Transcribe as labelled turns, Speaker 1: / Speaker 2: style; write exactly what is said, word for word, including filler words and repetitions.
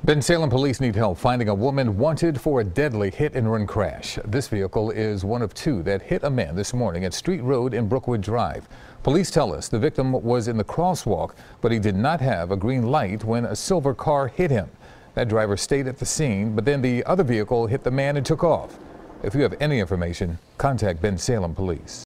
Speaker 1: Bensalem police need help finding a woman wanted for a deadly hit-and-run crash. This vehicle is one of two that hit a man this morning at Street Road in Brookwood Drive. Police tell us the victim was in the crosswalk, but he did not have a green light when a silver car hit him. That driver stayed at the scene, but then the other vehicle hit the man and took off. If you have any information, contact Bensalem Police.